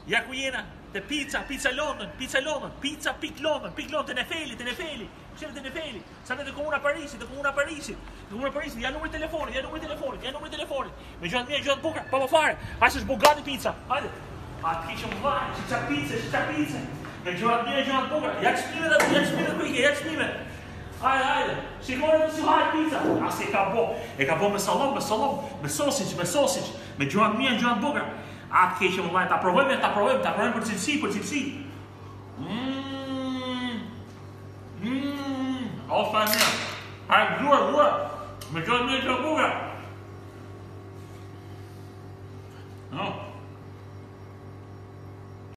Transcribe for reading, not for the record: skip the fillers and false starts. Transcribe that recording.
Jak u jena? Te pizza London, pizza Pik London, te ne feli. Qëllë te ne feli. Sa ne të komuna Parisi. Ja numri telefoni. Me gjatë mirë, gjatë bukur, pa më fare. Hajde është bugati pizza. Hajde. A të kishëm vaj, që pizza. Me gjatë mirë, gjatë bukur. Jak shpime. Hajde. Shikore të suhaj pizza. As e ka bo. E ka bo me salom, me sausage. Me gjatë mirë, gjatë bukur. A të kishëm vaj, ta provojmë për cilësi. O, fa mirë. Hajde, gjuar. Me gjatë mirë, gjatë bukur.